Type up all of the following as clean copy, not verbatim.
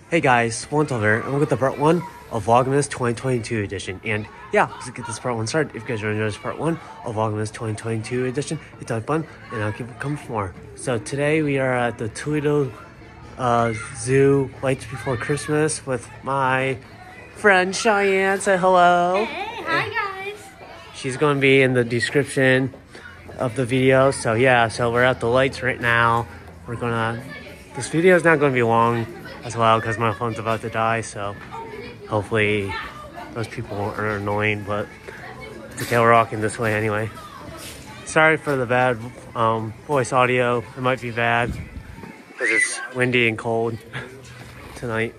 Hey guys, Wantover, and we're with the part 1 of VLOGMAS 2022 edition. And yeah, let's get this part 1 started. If you guys are enjoying this part 1 of VLOGMAS 2022 edition, it's on fun, and I'll keep it coming for more. So today we are at the Toledo Zoo Lights Before Christmas with my friend Shyann. Say hello. Hey, hi guys. She's going to be in the description of the video. So yeah, so we're at the lights right now. This video is not going to be long as well because my phone's about to die, so hopefully those people aren't annoying, but it's okay, we're walking this way anyway. Sorry for the bad voice audio. It might be bad because it's windy and cold tonight.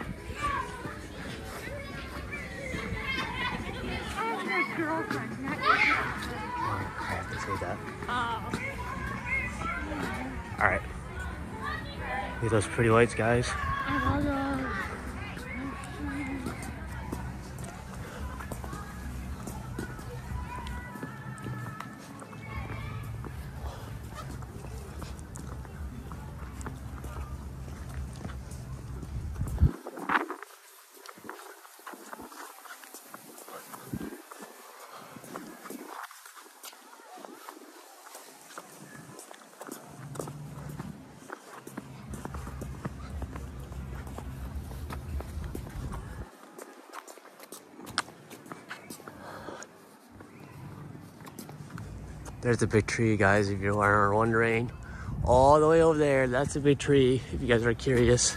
I have to say that. Alright. Look at those pretty lights, guys. There's a big tree, guys, if you are wondering. All the way over there, that's a big tree, if you guys are curious.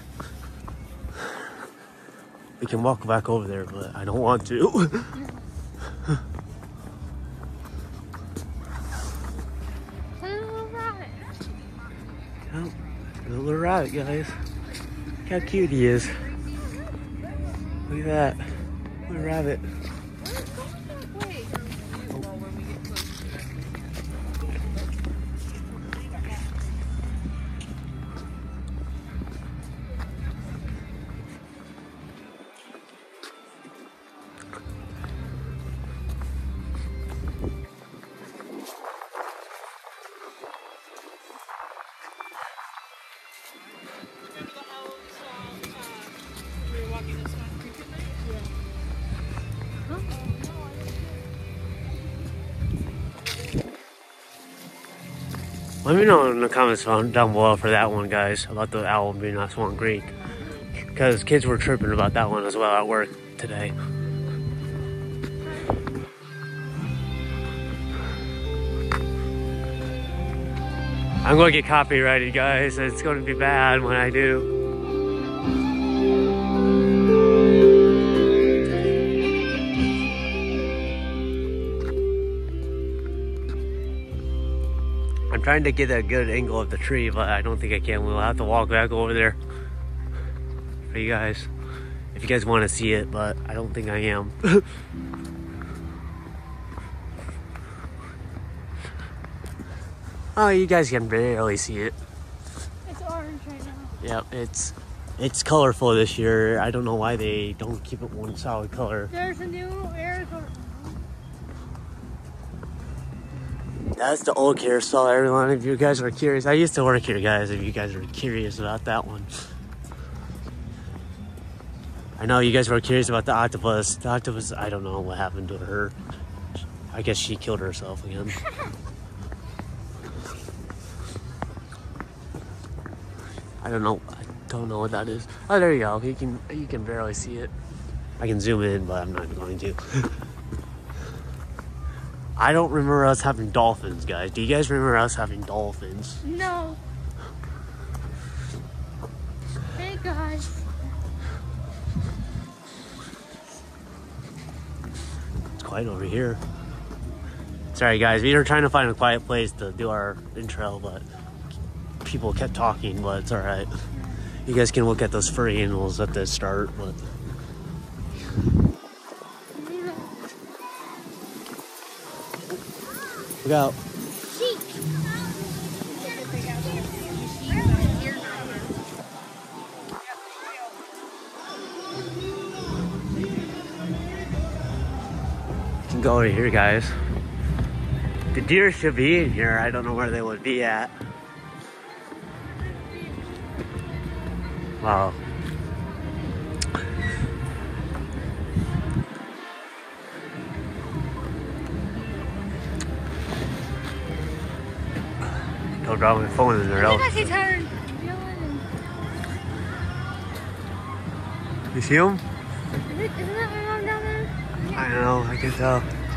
We can walk back over there, but I don't want to. Little rabbit. Oh, the little rabbit, guys. Look how cute he is. Look at that. Little rabbit. Let me know in the comments down below for that one, guys, about the owl being on Swan Creek. Because kids were tripping about that one as well at work today. I'm going to get copyrighted, guys. It's going to be bad when I do. I'm trying to get a good angle of the tree, but I don't think I can. We'll have to walk back over there for you guys, if you guys want to see it, but I don't think I am. Oh, you guys can barely see it. It's orange right now. Yep, it's colorful this year. I don't know why they don't keep it one solid color. There's a new Arizona. That's the old carousel, everyone, if you guys are curious. I used to work here, guys, if you guys are curious about that one. I know you guys were curious about the octopus. The octopus, I don't know what happened to her. I guess she killed herself again. I don't know what that is. Oh, there you go. You can barely see it. I can zoom in, but I'm not going to. I don't remember us having dolphins, guys. Do you guys remember us having dolphins? No. Hey guys. It's quiet over here. Sorry, guys. We were trying to find a quiet place to do our intro, but people kept talking, but it's alright. You guys can look at those furry animals at the start, but look out. You can go over here, guys. The deer should be in here. I don't know where they would be at. Wow. Don't drop my phone in there. I think I see Tyler. You see him? Isn't that my mom down there? I know, I can tell.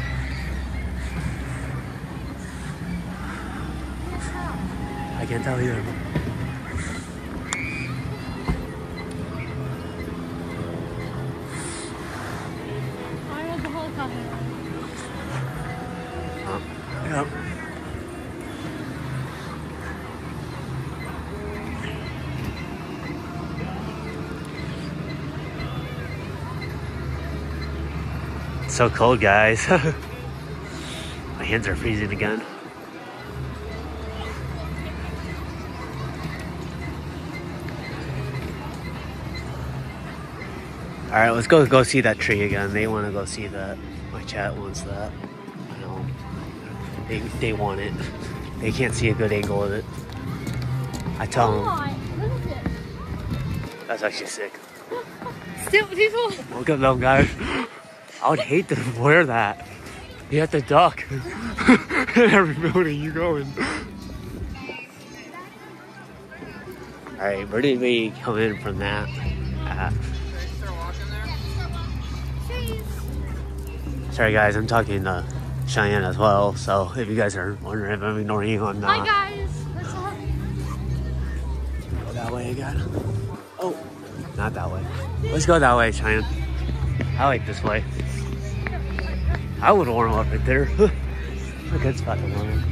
I can't tell either. I was the helicopter. Yep. It's so cold, guys. My hands are freezing again. All right, let's go see that tree again. They want to go see that. My chat wants that. I know. They want it. They can't see a good angle of it. I tell them. Look at this. That's actually sick. Still, people. Look at them, guys. I would hate to wear that. You have to duck. Every building you go in. All right, where did we come in from that? Sorry guys, I'm talking to Shyann as well, so if you guys are wondering if I'm ignoring you or not. Hi guys, what's up? Go that way again. Oh, not that way. Let's go that way, Shyann. I like this way. I would warm up right there. A good spot to warm up.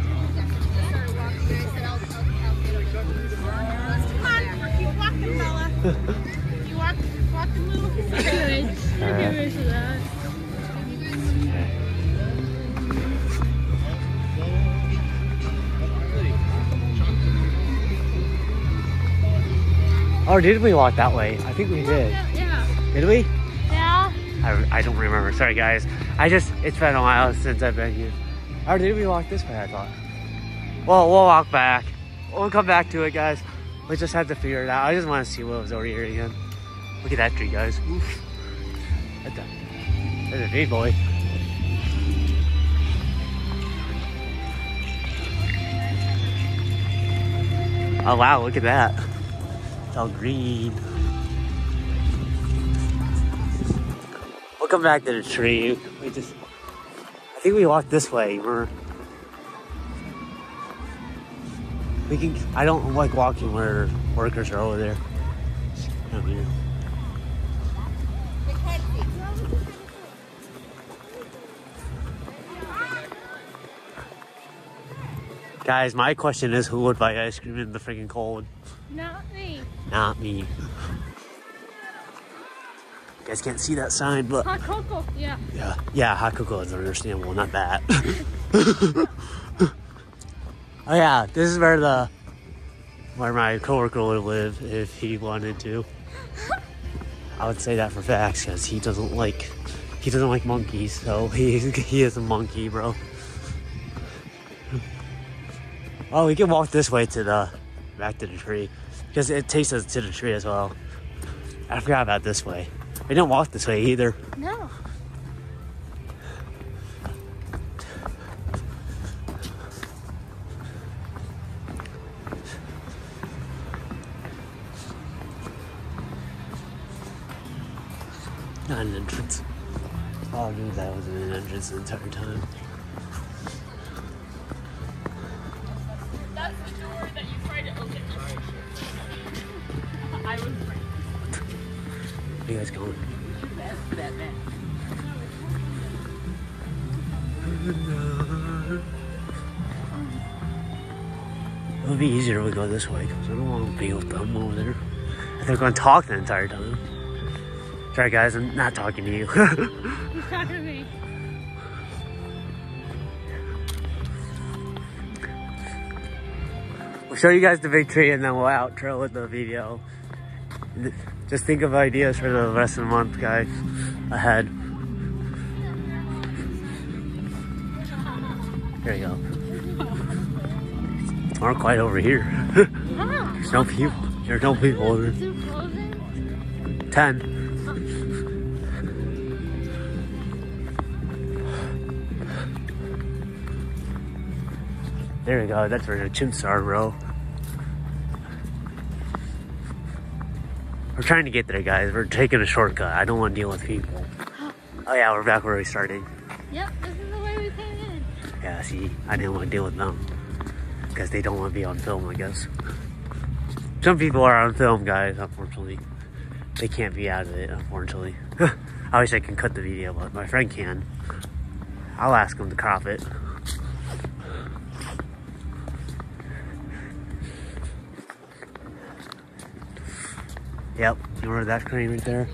Come on, keep walking, fella. You walk a little. Good. Okay, for that. Oh, did we walk that way? I think we did. Yeah. Did we? Yeah. I don't remember. Sorry, guys. It's been a while since I've been here. Or did we walk this way, I thought? Well, we'll walk back. We'll come back to it, guys. We just have to figure it out. I just want to see what was over here again. Look at that tree, guys. Oof. That's a big boy. Oh, wow. Look at that. It's all green. We'll come back to the tree. I think we walked this way. I don't like walking where workers are over there. Over here. Guys, my question is, who would buy ice cream in the freaking cold? Not me. Not me. You guys can't see that sign, but... Hot cocoa, yeah. Yeah, hot cocoa is understandable, not that. Oh yeah, this is where my coworker would live if he wanted to. I would say that for facts, because he doesn't like monkeys, so he is a monkey, bro. Oh, we can walk this way back to the tree, because it takes us to the tree as well. I forgot about this way. We didn't walk this way either. No. Not an entrance. Oh, I knew that wasn't an entrance the entire time. That's the door that you tried to open. I was right. Where are you guys going? Batman. It would be easier if we go this way, because I don't want to be with them over there. They're going to talk the entire time. Sorry guys, I'm not talking to you. He's talking to me. We'll show you guys the big tree and then we'll outro with the video. Just think of ideas for the rest of the month, guys, ahead. There you go. It's more quiet over here. There's no people. There's no people over here. 10. There we go. That's where the chimps are, bro. We're trying to get there, guys. We're taking a shortcut. I don't want to deal with people. Oh yeah, we're back where we started. Yep, this is the way we came in. Yeah, see, I didn't want to deal with them. Because they don't want to be on film, I guess. Some people are on film, guys, unfortunately. They can't be out of it, unfortunately. I wish I could cut the video, but my friend can. I'll ask him to crop it. Yep, you remember that crane right there?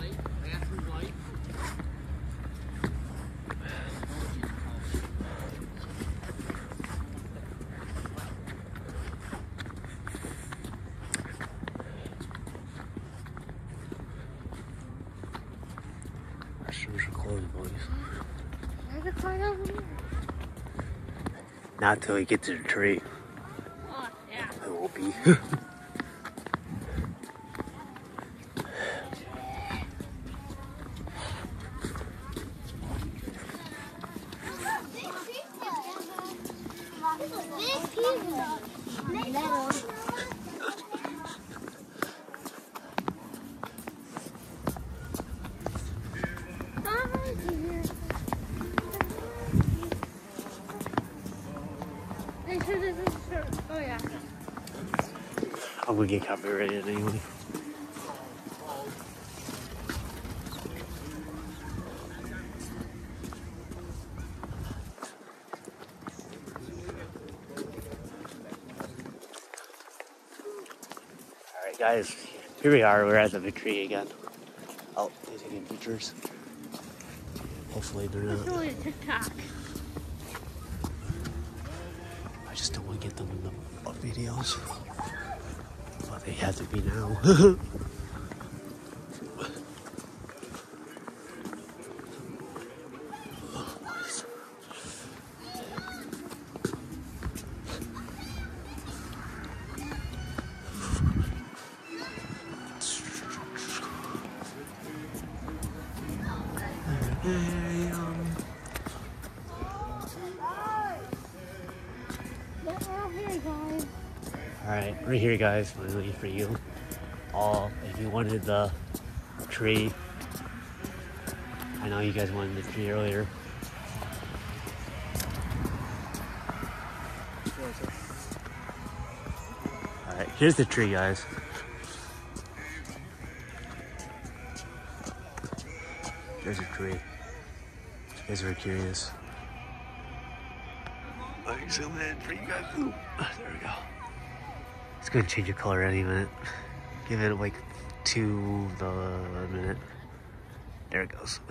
Restrooms are closed, boys. There's a car over here. Not till we get to the tree. Oh, yeah. It won't be. Oh yeah. I'm gonna get copyrighted anyway. Alright guys, here we are, we're at the victory again. Oh, they're taking pictures. Hopefully they're not. It's really a TikTok. I just don't want to get them in the videos. But they have to be now. Alright, we're here guys, finally for you all. If you wanted the tree, I know you guys wanted the tree earlier. Alright, here's the tree guys. There's a tree. You guys are curious. Let me zoom in for you guys. Ooh, there we go. It's gonna change the color any minute. Give it like 2 the minute. There it goes.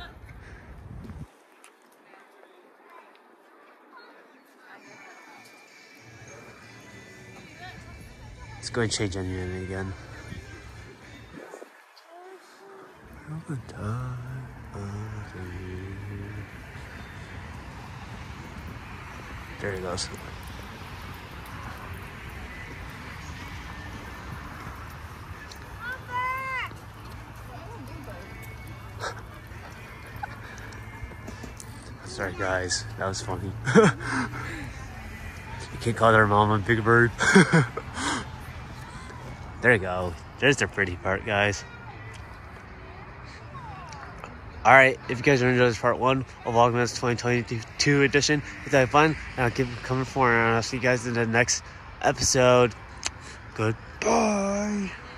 It's going to change any minute again. There it goes. Sorry guys, that was funny. You can't call their mom a big bird. There you go. There's the pretty part, guys. Alright, if you guys are enjoying this part 1 of VLOGMAS 2022 edition, if you had fun, and I'll keep coming for, and I'll see you guys in the next episode. Goodbye.